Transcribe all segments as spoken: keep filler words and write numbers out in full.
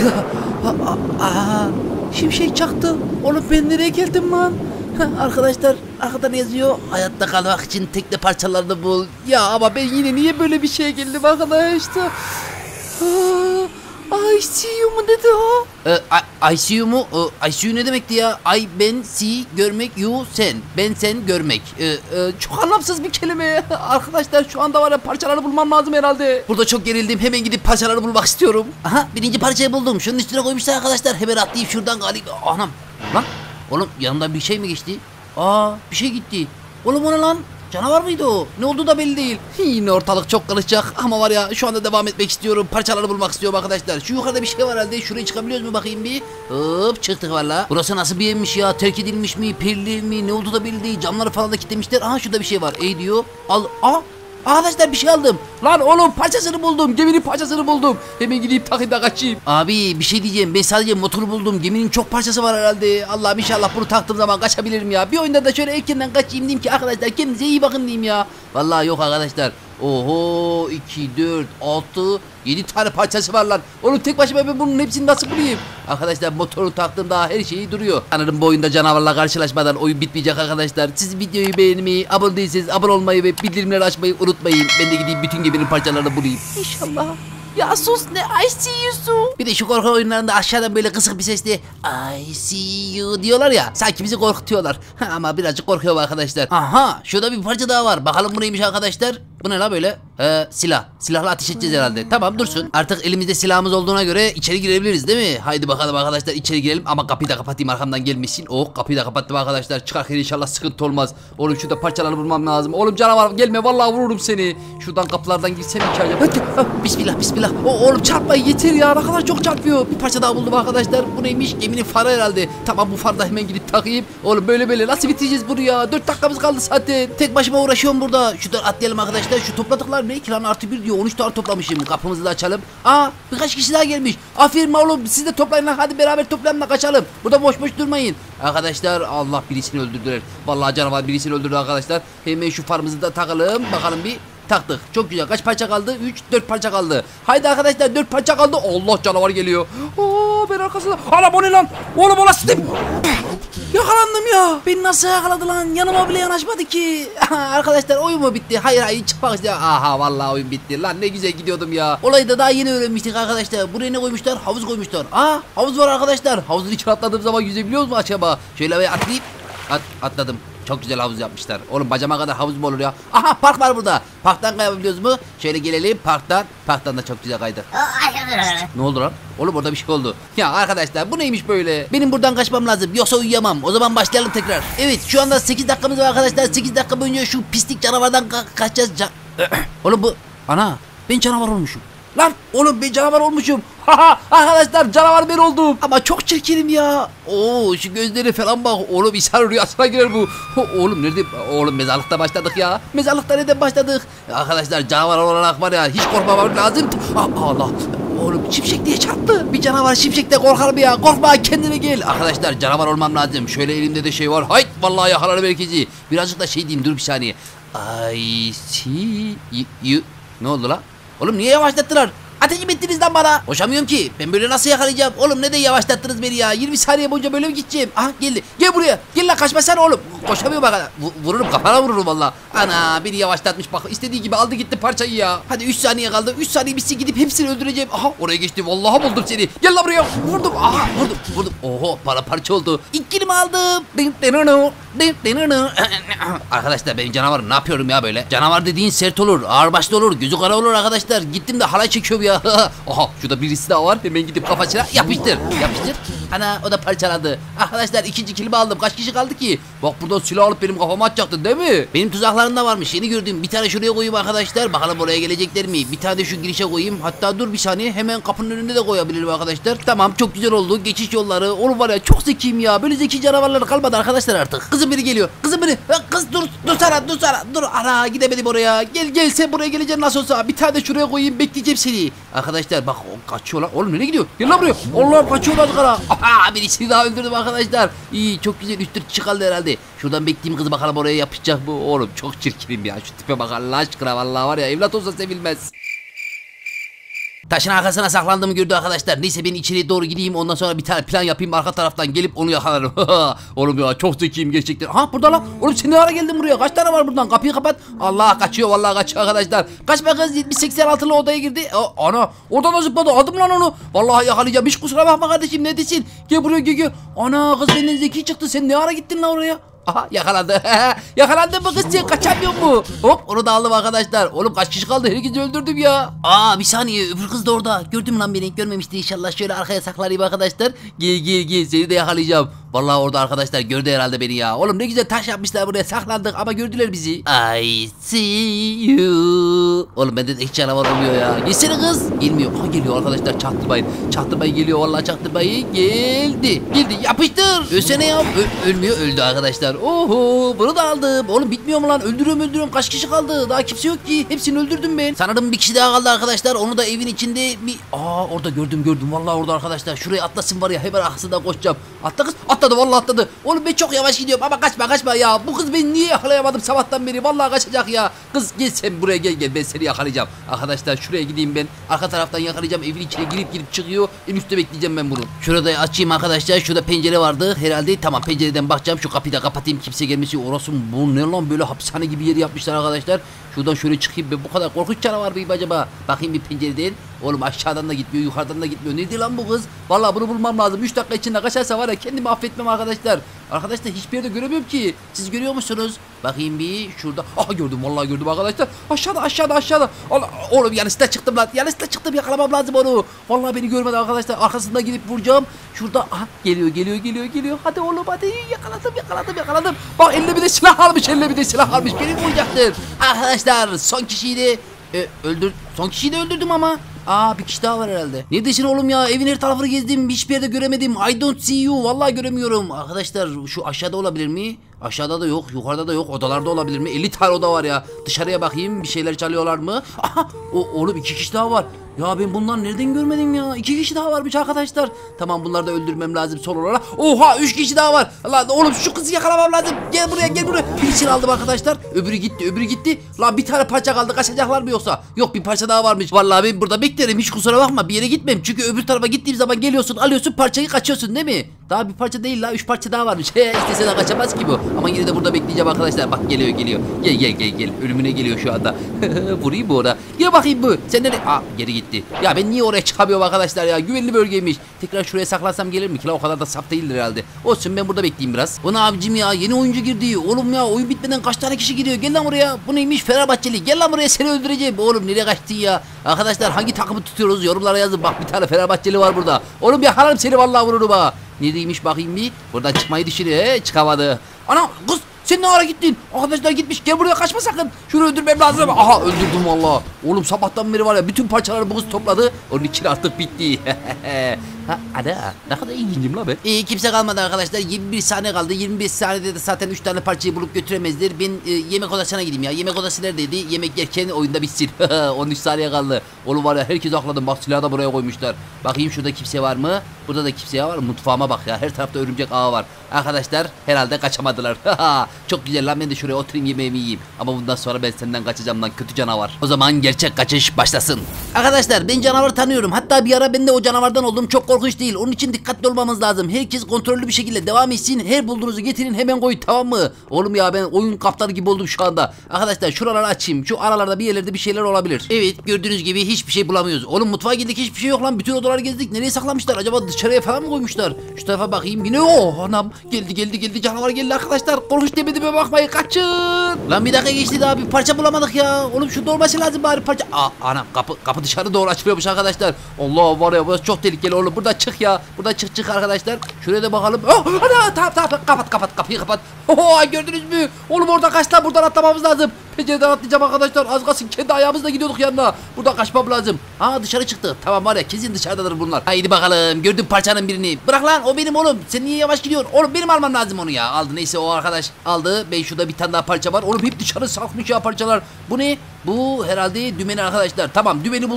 Aa, şimşek çaktı. Oğlum ben nereye geldim lan? Arkadaşlar arkadan yazıyor. Hayatta kalmak için tekne parçalarını bul. Ya ama ben yine niye böyle bir şeye geldim arkadaşlar? I see you mu dedi o? Ee, I see you mu? Ee, I see you ne demekti ya? I, ben, see, görmek, you, sen. Ben, sen, görmek. Ee, e, çok anlamsız bir kelime. Arkadaşlar şu anda var ya, parçaları bulmam lazım herhalde. Burada çok gerildim. Hemen gidip parçaları bulmak istiyorum. Aha, birinci parçayı buldum. Şunun üstüne koymuşlar arkadaşlar. Hemen atlayıp şuradan galiba. Anam. Lan. Oğlum yanından bir şey mi geçti? Aa, bir şey gitti. Oğlum o ne lan? Canavar mıydı o? Ne olduğu da belli değil. Yine ortalık çok karışacak ama var ya, şu anda devam etmek istiyorum. Parçaları bulmak istiyorum arkadaşlar. Şu yukarıda bir şey var herhalde. Şuraya çıkabiliyoruz mu bakayım bir? Hop, çıktık valla. Burası nasıl bir evmiş ya? Terk edilmiş mi? Perili mi? Ne olduğu da belli değil. Camları falan da kilitlemişler. Aha, şurada bir şey var. Ey diyor. Al. Aa. Arkadaşlar bir şey aldım. Lan oğlum, parçasını buldum. Geminin parçasını buldum. Hemen gidip takayım da kaçayım. Abi bir şey diyeceğim. Ben sadece motoru buldum. Geminin çok parçası var herhalde. Allah'ım inşallah bunu taktığım zaman kaçabilirim ya. Bir oyunda da şöyle erkenden kaçayım diyeyim ki arkadaşlar kendinize iyi bakın diyeyim ya. Vallahi yok arkadaşlar. Oho, iki, dört, altı, yedi tane parçası var lan. Oğlum tek başıma ben bunun hepsini nasıl bulayım? Arkadaşlar motoru taktım, daha her şeyi duruyor. Sanırım bu oyunda canavarla karşılaşmadan oyun bitmeyecek arkadaşlar. Siz videoyu beğenmeyi, abone değilseniz abone olmayı ve bildirimleri açmayı unutmayın. Ben de gideyim bütün geminin parçalarını bulayım. İnşallah. Ya sus ne, I see you su. Bir de şu korku oyunlarında aşağıdan böyle kısık bir sesle I see you diyorlar ya. Sanki bizi korkutuyorlar. Ama birazcık korkuyorum arkadaşlar. Aha, şurada bir parça daha var. Bakalım bu neymiş arkadaşlar. Bu ne la böyle? Ee, silah. Silahla ateş edeceğiz herhalde. Tamam, dursun. Artık elimizde silahımız olduğuna göre içeri girebiliriz değil mi? Haydi bakalım arkadaşlar, içeri girelim. Ama kapıyı da kapatayım, arkamdan gelmişsin. Oh, kapıyı da kapattım arkadaşlar. Çıkarken inşallah sıkıntı olmaz. Oğlum şurada parçalarını bulmam lazım. Oğlum canavar gelme, vallahi vururum seni. Şuradan kapılardan girsem mi ki acaba? Hadi. Bismillah bismillah. O, oğlum çarpmayın yeter ya. Ne kadar çok çarpıyor. Bir parça daha buldum arkadaşlar. Bu neymiş? Geminin farı herhalde. Tamam, bu farda hemen gidip takayım. Oğlum böyle böyle nasıl bitireceğiz bunu ya? dört dakikamız kaldı zaten. Tek başıma uğraşıyorum burada. Şuradan atlayalım arkadaşlar. Şu topladıklar ne ki lan? Artı bir diyor. on üç tane toplamışım. Kapımızı da açalım. Aa, birkaç kişi daha gelmiş. Aferin oğlum, siz de toplayın lan. Hadi beraber toplayalım da kaçalım. Burada boş boş durmayın. Arkadaşlar Allah, birisini öldürdüler. Vallahi canavar birisini öldürdü arkadaşlar. Hemen şu farımızı da takalım. Bakalım bir. Taktık. Çok güzel. Kaç parça kaldı? üç, dört parça kaldı. Haydi arkadaşlar, dört parça kaldı. Allah, canavar geliyor. Oo, ben arkasında. Anam o ne lan? Oğlum o nasıl? Yakalandım ya. Beni nasıl yakaladı lan? Yanıma bile yanaşmadı ki. Arkadaşlar oyun mu bitti? Hayır hayır, çıkmak istiyorum. Aha, vallahi oyun bitti. Lan ne güzel gidiyordum ya. Olayı da daha yeni öğrenmiştik arkadaşlar. Buraya ne koymuşlar? Havuz koymuşlar. Aa, havuz var arkadaşlar. Havuzun içine atladığım zaman yüzebiliyoruz mu acaba? Şöyle bir atlayıp at, atladım. Çok güzel havuz yapmışlar. Oğlum bacama kadar havuz mu olur ya? Aha, park var burada. Parktan kayabiliyoruz mu? Şöyle gelelim parktan. Parktan da çok güzel kaydık. Ne oldu lan? Oğlum orada bir şey oldu. Ya arkadaşlar bu neymiş böyle? Benim buradan kaçmam lazım. Yoksa uyuyamam. O zaman başlayalım tekrar. Evet, şu anda sekiz dakikamız var arkadaşlar. sekiz dakika boyunca şu pislik canavardan ka kaçacağız. Can oğlum bu. Ana, ben canavar olmuşum. Lan oğlum ben canavar olmuşum. Haha, arkadaşlar canavar ben oldum. Ama çok çirkinim ya. Oo, şu gözleri falan bak. Oğlum insan rüyasına girer bu. Oğlum nerede? Oğlum mezarlıkta başladık ya. Mezarlıkta neden başladık? Arkadaşlar canavar olarak var ya, hiç korkmamam lazım. Aa, Allah. Oğlum şimşek diye çarptı. Bir canavar şimşekte korkar mı ya? Korkma, kendine gel. Arkadaşlar canavar olmam lazım. Şöyle elimde de şey var. Hayt, vallahi yakalarım herkesi. Birazcık da şey diyeyim, dur bir saniye. I see you. Ne oldu la? Oğlum niye yavaşlattılar? Ateş mi ettiniz lan bana? Koşamıyorum ki. Ben böyle nasıl yakalayacağım? Oğlum neden yavaşlattınız beni ya? yirmi saniye boyunca böyle mi gideceğim? Aha geldi. Gel buraya. Gel lan, kaçmasana oğlum. Koşamıyorum bak. Vururum, kafana vururum valla. Ana, beni yavaşlatmış bak. İstediği gibi aldı gitti parçayı ya. Hadi üç saniye kaldı. üç saniye bitsin, gidip hepsini öldüreceğim. Aha, oraya geçti. Vallahi buldum seni. Gel lan buraya. Vurdum. Aha, vurdum. Vurdum. Oho, para parça oldu. İlk kilimi aldım. Arkadaşlar ben canavarım. Ne yapıyorum ya böyle? Canavar dediğin sert olur. Ağırbaşlı olur. Gözü kara olur arkadaşlar. Gittim de halay çekiyorum ya. Aha, şurada birisi daha var. Hemen gidip kafasına yapıştır. Yapıştır. Ana, o da parçaladı. Arkadaşlar ikinci kilimi aldım. Kaç kişi kaldı ki? Bak buradan silah alıp benim kafama atacaktın değil mi? Benim tuzaklarım da varmış. Yeni gördüm. Bir tane şuraya koyayım arkadaşlar. Bakalım oraya gelecekler mi? Bir tane de şu girişe koyayım. Hatta dur bir saniye. Hemen kapının önünde de koyabilirim arkadaşlar. Tamam, çok güzel oldu. Geçiş yolları. Oğlum var ya, çok zekiyim ya. Böyle zeki canavarlar kalmadı arkadaşlar artık. Kızım biri geliyor. Kızım biri. Kız dur. Dur sana. Dur sana. Dur. Ana, gidemedim oraya. Gel gel, sen buraya geleceksin nasıl olsa. Bir tane de şuraya koyayım. Bekleyeceğim seni. Arkadaşlar bak, o kaçıyor lan. Oğlum nereye gidiyor? Gel lan buraya. Allah'ım kaçıyorlar kara. Aha, birisini daha öldürdüm arkadaşlar. İyi, çok güzel. Üç dört çıkaldı herhalde. Şuradan bekleyeyim kızı, bakalım oraya yapışacak mı? Oğlum çok çirkinim ya. Şu tipe bak Allah aşkına, vallahi var ya, evlat olsa sevilmez. Taşın arkasına saklandığımı gördü arkadaşlar. Neyse ben içeriye doğru gideyim, ondan sonra bir tane plan yapayım, arka taraftan gelip onu yakalarım. Oğlum ya çok zekiyim gerçekten. Ha burada lan. Oğlum sen ne ara geldin buraya? Kaç tane var buradan? Kapıyı kapat. Allah kaçıyor vallahi kaçıyor arkadaşlar. Kaçma kız, yetmiş seksen altılı odaya girdi. O, ana oradan da zıpladı. Aldım lan onu. Vallahi yakalayacağım. Hiç kusura bakma kardeşim, ne desin? Gel buraya gel gel. Ana kız benden zeki çıktı. Sen ne ara gittin lan oraya? Aha yakalandı. Yakalandın mı kız, sen kaçamıyor mu? Hop onu da aldım arkadaşlar. Oğlum kaç kişi kaldı? Herkesi öldürdüm ya. Aa bir saniye, öbür kız da orada. Gördüm lan beni. Görmemişti inşallah. Şöyle arkaya saklayayım arkadaşlar. Gel gel gel, seni de yakalayacağım. Vallahi orada arkadaşlar, gördü herhalde beni ya. Oğlum ne güzel taş yapmışlar buraya, saklandık ama gördüler bizi. I see you. Oğlum bende de hiç canavar olmuyor ya. Gelsene kız. Gelmiyor. Aha geliyor arkadaşlar, çaktırmayın. Çaktırmayın geliyor vallahi, çaktırmayın. Geldi. Geldi. Yapıştır. Ölsene ya. Ö ölmüyor. Öldü arkadaşlar. Oho bunu da aldım. Oğlum bitmiyor mu lan? Öldürüyorum öldürüyorum. Kaç kişi kaldı? Daha kimse yok ki. Hepsini öldürdüm ben. Sanırım bir kişi daha kaldı arkadaşlar. Onu da evin içinde bir... Aa orada gördüm gördüm. Vallahi orada arkadaşlar. Şuraya atlasın var ya. Hemen arkasından koşacağım. Atla kız. Atladı vallahi atladı. Oğlum ben çok yavaş gidiyorum ama kaçma kaçma ya. Bu kız beni niye yakalayamadım sabahtan beri? Vallahi kaçacak ya. Kız gel sen buraya, gel gel. Ben seni yakalayacağım. Arkadaşlar şuraya gideyim ben. Arka taraftan yakalayacağım. Evin içine girip girip çıkıyor. En üstte bekleyeceğim ben bunu. Şurada açayım arkadaşlar. Şurada pencere vardı herhalde. Tamam pencereden bakacağım. Şu kapıyı da kapatayım. Kimse gelmesi. Orası bu ne lan, böyle hapishane gibi yer yapmışlar arkadaşlar. Şuradan şöyle çıkayım ben, bu kadar korkunç canavar mıyım acaba? Bakayım bir pencereden. Oğlum aşağıdan da gitmiyor, yukarıdan da gitmiyor. Nedir lan bu kız? Vallahi bunu bulmam lazım. üç dakika içinde kaçarsa var ya kendimi affetmem arkadaşlar. Arkadaşlar hiçbir yerde göremiyorum ki. Siz görüyor musunuz? Bakayım bir şurada. Aha gördüm vallahi gördüm arkadaşlar. Aşağıda aşağıda aşağıda. Allah, oğlum yanlışlıkla çıktım lan. Yanlışlıkla çıktım, yakalamam lazım onu. Vallahi beni görmedi arkadaşlar. Arkasından gidip vuracağım. Şurada aha geliyor geliyor geliyor geliyor. Hadi oğlum hadi, yakaladım yakaladım yakaladım. Bak eline bir de silah almış, eline bir de silah almış. Beni vuracaktır. Arkadaşlar son kişiyi de e, öldür. Son kişiyi de öldürdüm ama. Aa bir kişi daha var herhalde. Ne desin oğlum ya, evin her tarafını gezdim, hiçbir yerde göremedim. I don't see you, vallahi göremiyorum. Arkadaşlar şu aşağıda olabilir mi? Aşağıda da yok, yukarıda da yok, odalarda olabilir mi? elli tane oda var ya. Dışarıya bakayım, bir şeyler çalıyorlar mı? Aha o, oğlum iki kişi daha var. Ya ben bunları nereden görmedim ya? İki kişi daha varmış arkadaşlar. Tamam bunları da öldürmem lazım son olarak. Oha üç kişi daha var. Lan oğlum şu kızı yakalamam lazım. Gel buraya gel buraya. Birisini aldım arkadaşlar. Öbürü gitti öbürü gitti. Lan bir tane parça kaldı, kaçacaklar mı yoksa? Yok bir parça daha varmış. Vallahi ben burada beklerim, hiç kusura bakma, bir yere gitmem. Çünkü öbür tarafa gittiğim zaman geliyorsun alıyorsun parçayı, kaçıyorsun değil mi? Daha bir parça değil la, üç parça daha varmış. He istese de kaçamaz ki bu. Ama yine de burada bekleyeceğim arkadaşlar. Bak geliyor geliyor. Gel gel gel gel. Ölümüne geliyor şu anda. Vurayım bu ona. Gel bakayım bu. Sen nereye? Aa geri gitti. Ya ben niye oraya çıkamıyorum arkadaşlar ya? Güvenli bölgeymiş. Tekrar şuraya saklansam gelir mi ki? La o kadar da saf değildir herhalde. Olsun ben burada bekleyeyim biraz. Bu ne abicim ya? Yeni oyuncu girdi. Oğlum ya oyun bitmeden kaç tane kişi giriyor? Gel lan oraya. Bu neymiş? Fenerbahçeli. Gel lan buraya, seni öldüreceğim. Oğlum nereye kaçtın ya? Arkadaşlar hangi takımı tutuyoruz? Yorumlara yazın. Bak bir tane Fenerbahçeli var burada. Oğlum yakalarım seni vallahi, vururum ha. Nereymiş bakayım bir. Buradan çıkmayı düşünüyor. He, çıkamadı. Ana kız sen ne ara gittin? Arkadaşlar gitmiş. Gel buraya, kaçma sakın. Şunu öldürmem lazım. Aha öldürdüm valla. Oğlum sabahtan beri var ya bütün parçaları bu kız topladı. Onun için artık bitti. Ha ana ne kadar ilgincim la ben. İyi kimse kalmadı arkadaşlar. yirmi bir saniye kaldı. yirmi beş saniyede de zaten üç tane parçayı bulup götüremezler. Ben e, yemek odasına gideyim ya. Yemek odası neredeydi? Yemek yerken oyunda bitsin. on üç saniye kaldı. Oğlum var ya herkes akladım. Bak silahı da buraya koymuşlar. Bakayım şurada kimse var mı? Burada da kimse var mı? Mutfağıma bak ya. Her tarafta örümcek ağı var. Arkadaşlar herhalde kaçamadılar. Çok güzel lan, ben de şuraya oturayım yemeğimi yiyeyim. Ama bundan sonra ben senden kaçacağım lan kötü canavar. O zaman gerçek kaçış başlasın. Arkadaşlar ben canavarı tanıyorum. Hatta bir ara ben de o canavardan oldum. Çok korkunç değil. Onun için dikkatli olmamız lazım. Herkes kontrollü bir şekilde devam etsin. Her bulduğunuzu getirin hemen koyun, tamam mı? Oğlum ya ben oyun kaptanı gibi oldum şu anda. Arkadaşlar şuraları açayım. Şu aralarda bir yerlerde bir şeyler olabilir. Evet gördüğünüz gibi hiçbir şey bulamıyoruz. Oğlum mutfağa girdik, hiçbir şey yok lan. Bütün odaları gezdik. Nereye saklamışlar? Acaba dışarıya falan mı koymuşlar? Şu tarafa bakayım. Yine o anam. Geldi geldi geldi canavar geldi arkadaşlar. Korkunç demediğime bakmayın, kaçın. Lan bir dakika geçti daha, bir parça bulamadık ya. Oğlum şurada olması lazım bari parça. Aa anam kapı kapı dışarı doğru açılıyormuş arkadaşlar. Allah var ya burası çok tehlikeli oğlum. Burada çık ya. Burada çık çık arkadaşlar. Şuraya da bakalım. Oh, ana tamam tamam kapat kapat kapıyı kapat. Oh, gördünüz mü? Oğlum orada kaç lan, buradan atlamamız lazım. Pencereden atlayacağım arkadaşlar. Az kalsın kendi ayağımızla gidiyorduk yanına. Buradan kaçmam lazım. Aa dışarı çıktı. Tamam var ya kesin dışarıdadır bunlar. Haydi bakalım. Gördüm parçanın birini. Bırak lan, o benim oğlum. Sen niye yavaş gidiyorsun? Oğlum benim almam lazım onu ya. Aldı neyse, o arkadaş aldı. Ben şurada bir tane daha parça var. Oğlum hep dışarı salkmış ya parçalar. Bu ne? Bu herhalde dümeni arkadaşlar. Tamam dümeni bulduk.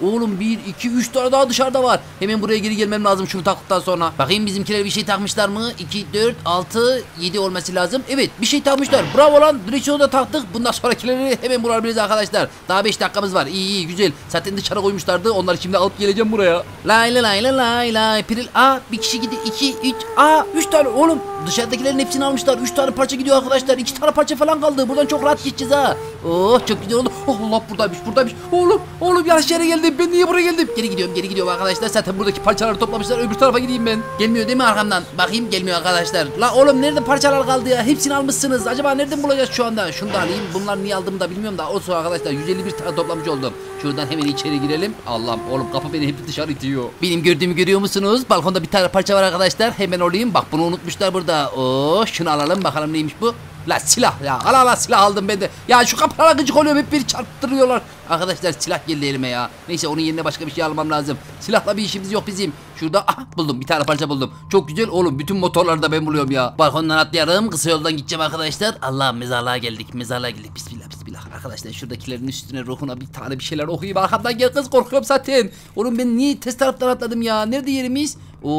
Oğlum bir, iki, üç tane daha dışarıda var. Hemen buraya geri gelmem lazım şunu taktıktan sonra. Bakayım bizimkiler bir şey takmışlar mı? iki, dört, altı, yedi olması lazım. Evet bir şey takmışlar. Bravo lan. Direksiyonu da taktık. Bundan sonrakileri hemen bulabiliriz arkadaşlar. Daha beş dakikamız var. İyi iyi güzel. Zaten dışarı koymuşlardı. Onları şimdi alıp geleceğim buraya. Lay lay lay lay lay. Piril. Aa bir kişi gidiyor. iki, üç. Aa üç tane oğlum. Dışarıdakilerin hepsini almışlar. üç tane parça gidiyor arkadaşlar. iki tane parça falan kaldı. Buradan çok rahat geçeceğiz ha. Oh çok güzel oldu. Oh, Allah buradaymış buradaymış. Oğlum oğlum yanlış yere geldim. Ben niye buraya geldim? Geri gidiyorum geri gidiyorum arkadaşlar. Zaten buradaki parçaları toplamışlar. Öbür tarafa gideyim ben. Gelmiyor değil mi arkamdan? Bakayım gelmiyor arkadaşlar. La oğlum nerede parçalar kaldı ya? Hepsini almışsınız. Acaba nereden bulacağız şu anda? Şunu da alayım. Bunlar niye aldığımı da bilmiyorum da. Olsun arkadaşlar. yüz elli bir tane toplamış oldum. Şuradan hemen içeri girelim. Allah'ım oğlum kapı beni hep dışarı itiyor. Benim gördüğümü görüyor musunuz? Balkonda bir tane parça var arkadaşlar. Hemen olayım. Bak bunu unutmuşlar burada. Oo şunu alalım bakalım neymiş bu. La silah ya. Ala ala silah aldım ben de. Ya şu kapılara gıcık oluyor. Hep beni çarptırıyorlar. Arkadaşlar silah geldi elime ya. Neyse onun yerine başka bir şey almam lazım. Silahla bir işimiz yok bizim. Şurada aha buldum bir tane parça buldum. Çok güzel oğlum bütün motorları da ben buluyorum ya. Balkondan atlayalım kısa yoldan gideceğim arkadaşlar. Allah mezarlığa geldik mezarlığa geldik. Bismillah bismillah. Arkadaşlar şuradakilerin üstüne ruhuna bir tane bir şeyler okuyayım. Arkamdan gel kız korkuyorum zaten. Oğlum ben niye test taraftan atladım ya. Nerede yerimiz?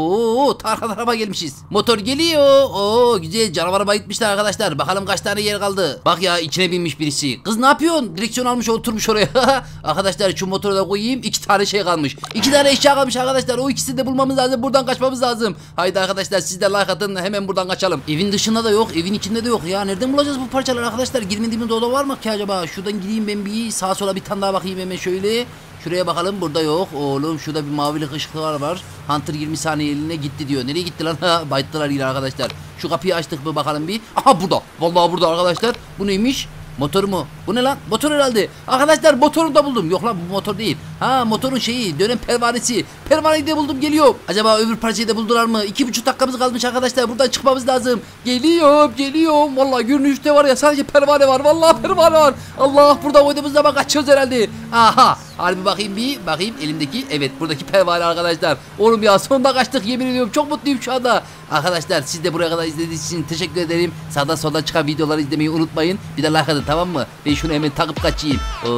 Oo tarha tarafa gelmişiz. Motor geliyor. Oo güzel canavara bayıtmışlar arkadaşlar. Bakalım kaç tane yer kaldı. Bak ya içine binmiş birisi. Kız ne yapıyorsun? Direksiyon almış oturmuş oraya. Arkadaşlar şu motoru da koyayım. İki tane şey kalmış. İki tane eşya kalmış arkadaşlar. O ikisini de bulmamız lazım. Buradan kaçmamız lazım. Haydi arkadaşlar siz de like atın. Hemen buradan kaçalım. Evin dışında da yok. Evin içinde de yok. Ya nereden bulacağız bu parçaları arkadaşlar? Girmediğimiz oda var mı ki acaba? Şuradan gideyim ben bir sağa sola bir tane daha bakayım hemen şöyle. Şuraya bakalım burada yok. Oğlum şurada bir mavilik ışıklar var. Hunter yirmi saniye eline gitti diyor. Nereye gitti lan? Bayıttılar yine arkadaşlar. Şu kapıyı açtık mı bakalım bir. Aha burada. Vallahi burada arkadaşlar. Bu neymiş? Motor mu? Bu ne lan? Motor herhalde. Arkadaşlar motoru da buldum. Yok lan bu motor değil. Ha motorun şeyi dönem pervanesi. Pervaneyi de buldum geliyor. Acaba öbür parçayı da buldular mı? İki buçuk dakikamız kalmış arkadaşlar. Buradan çıkmamız lazım. Geliyorum geliyorum. Vallahi görünüşte var ya sadece pervane var. Vallahi pervane var. Allah burada oynadığımız zaman kaçıyoruz herhalde. Aha. Harbi bakayım bir. Bakayım elimdeki. Evet buradaki pervane arkadaşlar. Oğlum ya sonunda kaçtık yemin ediyorum. Çok mutluyum şu anda. Arkadaşlar siz de buraya kadar izlediğiniz için teşekkür ederim. Sağdan soldan çıkan videoları izlemeyi unutmayın. Bir de like atın tamam mı? Ben şunu hemen takıp kaçayım.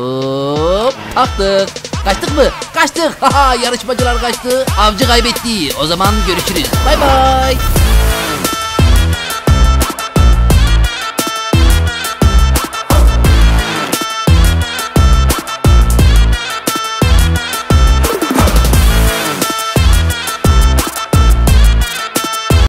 Hop taktık. Kaçtık mı? Kaçtık. Haha yarışmacılar kaçtı. Avcı kaybetti. O zaman görüşürüz. Bay bay.